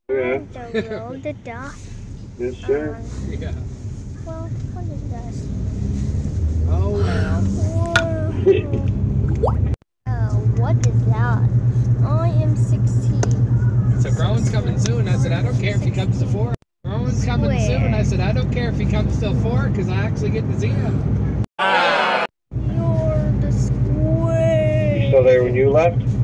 Yeah. The road, the dust. Yes, sir. Yeah. Well, what is this? Oh, well. What is that? I am 16. So Growen's coming soon. I said, I don't care if he comes to 4. Growen's coming soon. I said, I don't care if he comes till 4 because I actually get to see him. You're the square. You still there when you left?